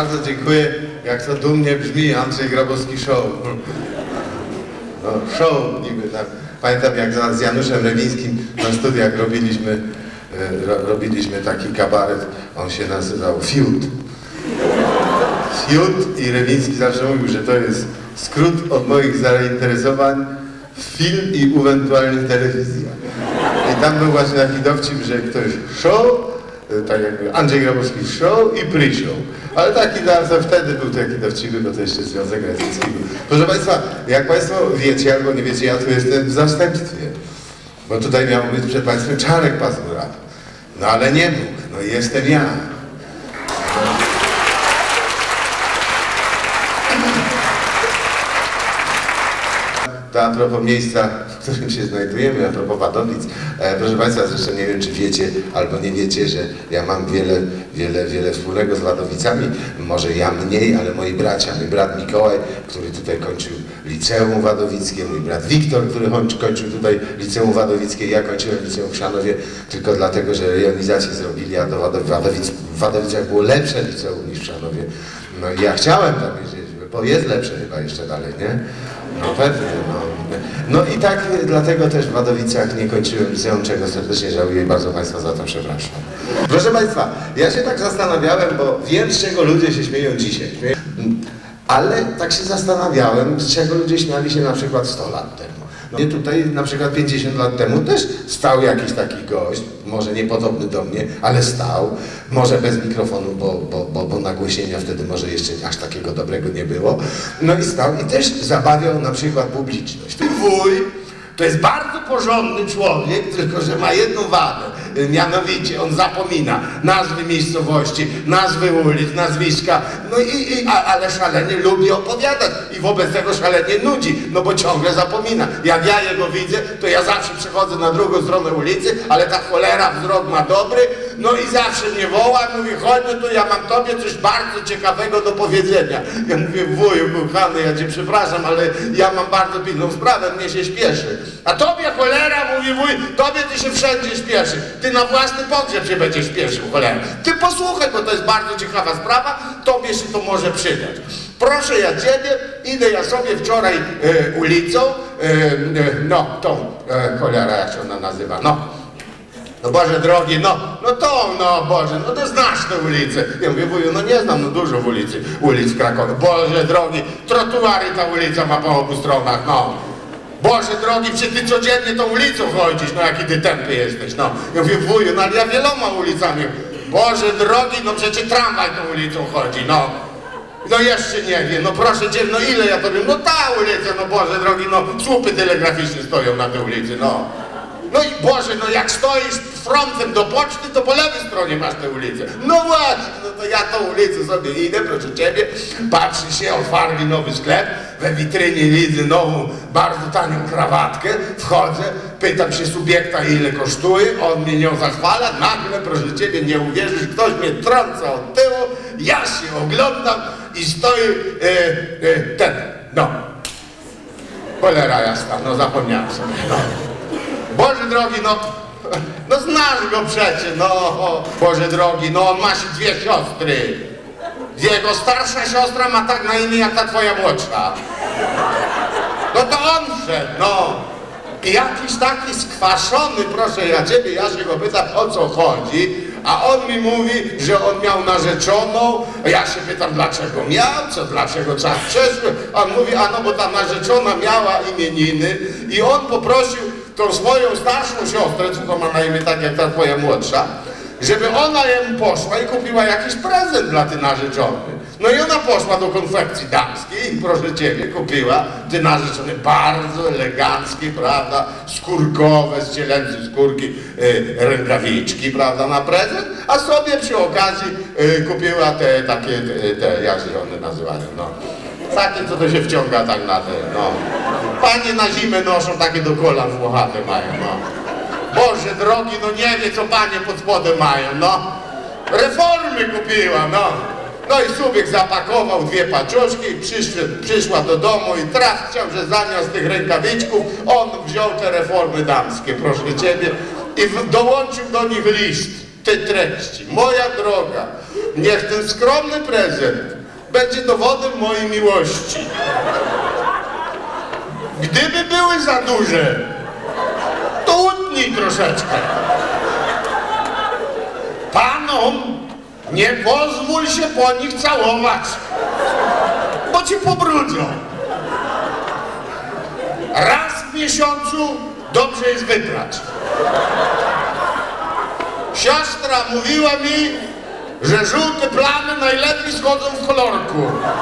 Bardzo dziękuję, jak to dumnie brzmi Andrzej Grabowski Show. No, show niby tak. Pamiętam, jak z Januszem Rewińskim na studiach robiliśmy taki kabaret, on się nazywał Fiut. Fiut i Rewiński zawsze mówił, że to jest skrót od moich zainteresowań film i ewentualnie telewizja. I tam był właśnie taki dowcip, że ktoś show, tak jakby Andrzej Grabowski show i pre-show. Ale taki wtedy był taki dowcipy, bo to jeszcze Związek Radziecki był. Proszę Państwa, jak Państwo wiecie albo nie wiecie, ja tu jestem w zastępstwie. Bo tutaj miał być przed Państwem Czarek Pazura. No ale nie mógł, no i jestem ja. To a propos miejsca, w którym się znajdujemy, a propos Wadowic. Proszę Państwa, zresztą nie wiem, czy wiecie albo nie wiecie, że ja mam wiele wspólnego z Wadowicami. Może ja mniej, ale moi bracia. Mój brat Mikołaj, który tutaj kończył liceum wadowickie, mój brat Wiktor, który kończył tutaj liceum wadowickie. Ja kończyłem liceum w Chrzanowie tylko dlatego, że rejonizację zrobili, a w Wadowicach było lepsze liceum niż w Chrzanowie. No i ja chciałem tam jeździć, bo jest lepsze chyba jeszcze dalej, nie? No pewnie, no i tak dlatego też w Wadowicach nie kończyłem liceum, czego serdecznie żałuję i bardzo Państwa za to przepraszam. Proszę Państwa, ja się tak zastanawiałem, bo wiem, z czego ludzie się śmieją dzisiaj. Ale tak się zastanawiałem, z czego ludzie śmiali się na przykład 100 lat temu. No, tutaj na przykład 50 lat temu też stał jakiś taki gość, może niepodobny do mnie, ale stał, może bez mikrofonu, bo nagłośnienia wtedy może jeszcze aż takiego dobrego nie było. No i stał i też zabawiał na przykład publiczność. Wuj to jest bardzo porządny człowiek, tylko że ma jedną wadę. Mianowicie on zapomina nazwy miejscowości, nazwy ulic, nazwiska, no ale szalenie lubi opowiadać i wobec tego szalenie nudzi, no bo ciągle zapomina. Jak ja jego widzę, to ja zawsze przechodzę na drugą stronę ulicy, ale ta cholera wzrok ma dobry, no i zawsze mnie woła, mówi, chodź, no to ja mam tobie coś bardzo ciekawego do powiedzenia. Ja mówię, wuju, kochany, ja cię przepraszam, ale ja mam bardzo pilną sprawę, mnie się śpieszy. A tobie cholera, mówi wuj, tobie ty się wszędzie śpieszy. Ty na własny pogrzeb się będziesz śpieszył, cholera. Ty posłuchaj, bo to jest bardzo ciekawa sprawa, tobie się to może przydać. Proszę ja ciebie, idę ja sobie wczoraj ulicą, no tą, cholera, jak się ona nazywa, no Boże drogi, no Boże, no to znasz tę ulicę. Ja mówię, wuju, no nie znam, no dużo ulic w Krakowie. Boże drogi, trotuary ta ulica ma po obu stronach, no. Boże drogi, czy ty codziennie tą ulicą chodzisz, no jaki ty tępy jesteś, no. Ja mówię, wuju, no ale ja wieloma ulicami. Boże drogi, no przecież tramwaj tą ulicą chodzi, no. No jeszcze nie wiem, no proszę cię, no ile ja tobie, no ta ulica, no Boże drogi, no słupy telegraficzne stoją na tej ulicy, no. No i Boże, no jak stoisz frontem do poczty, to po lewej stronie masz tę ulicę. No właśnie, no to ja tą ulicę sobie idę, proszę ciebie, patrzy się, otwarli nowy sklep, we witrynie widzę nową, bardzo tanią krawatkę, wchodzę, pytam się subiekta, ile kosztuje, on mnie nią zachwala, nagle, proszę ciebie, nie uwierzysz, ktoś mnie trąca od tyłu, ja się oglądam i stoi cholera jasna, no zapomniałem sobie, no. Boże drogi, no znasz go przecież, no, Boże drogi, no on ma się 2 siostry. Jego starsza siostra ma tak na imię jak ta twoja młodsza. No to on wszedł, no. I jakiś taki skwaszony, proszę ja ciebie, ja się go pytam, o co chodzi, a on mi mówi, że on miał narzeczoną, a ja się pytam, dlaczego miał, dlaczego czas przeszły, a on mówi, a no bo ta narzeczona miała imieniny i on poprosił tą swoją starszą siostrę, co to ma na imię tak jak ta twoja młodsza, żeby ona jemu poszła i kupiła jakiś prezent dla ty narzeczony. No i ona poszła do konfekcji damskiej i proszę ciebie, kupiła ty narzeczony bardzo eleganckie, prawda, skórkowe, z cielęcej skórki, rękawiczki, prawda, na prezent, a sobie przy okazji kupiła te takie, jak się one nazywają, no. Takie, co to się wciąga tak na te, no. Panie na zimę noszą, takie do kolan włochate mają, no. Boże drogi, no nie wie, co panie pod spodem mają, no. Reformy kupiła, no. No i Subiek zapakował 2 paczuszki, przyszła do domu i traf chciał, że zamiast tych rękawiczków on wziął te reformy damskie, proszę ciebie, i dołączył do nich list tej treści. Moja droga, Niech ten skromny prezent będzie dowodem mojej miłości. Gdyby były za duże, to utnij troszeczkę. Panom nie pozwól się po nich całować, bo cię pobrudzą. Raz w miesiącu dobrze jest wyprać. Siostra mówiła mi, że żółte plamy najlepiej schodzą w kolorku.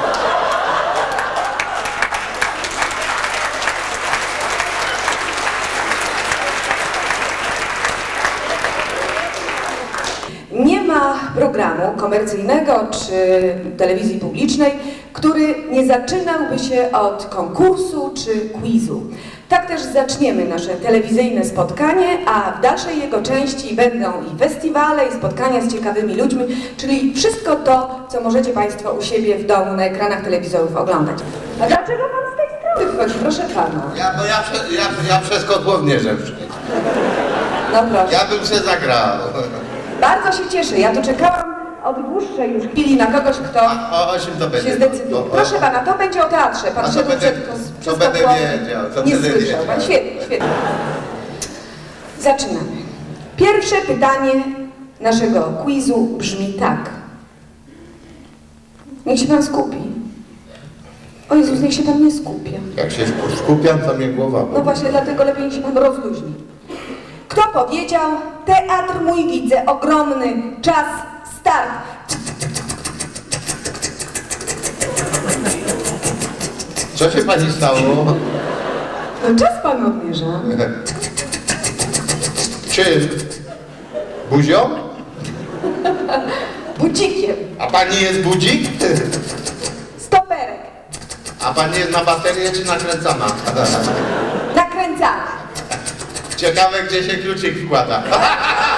Nie ma programu komercyjnego czy telewizji publicznej, który nie zaczynałby się od konkursu czy quizu. Tak też zaczniemy nasze telewizyjne spotkanie, a w dalszej jego części będą i festiwale, i spotkania z ciekawymi ludźmi, czyli wszystko to, co możecie Państwo u siebie w domu na ekranach telewizorów oglądać. A dlaczego Pan z tej strony wchodzi? Proszę Pana. Ja przez kotłownię rzepczę. No proszę. Ja bym się zagrał. Bardzo się cieszę. Ja tu czekałam od dłuższej już chwili na kogoś, kto O czym to będzie? się zdecyduje. Proszę Pana, to będzie o teatrze. Pan szedł to będę wiedział. Nie słyszał Pan. Świetnie, świetnie. Zaczynamy. Pierwsze pytanie naszego quizu brzmi tak. Niech się Pan skupi. O Jezus, niech się Pan nie skupia. Jak się skupiam, to mnie głowa boli. No właśnie, dlatego lepiej niech się Pan rozluźni. Kto powiedział, teatr mój widzę ogromny, czas, start. Co się Pani stało? No czas Pan odmierza. Czym? Buzią? Budzikiem. A Pani jest budzik? Stoperek. A Pani jest na baterię czy nakręcana? Nakręcany. Ciekawe, gdzie się kluczyk wkłada.